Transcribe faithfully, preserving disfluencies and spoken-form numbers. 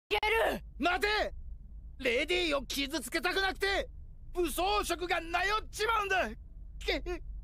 る。 待て。レディーを傷つけたくなくて武装色がなよっちまうんだ。け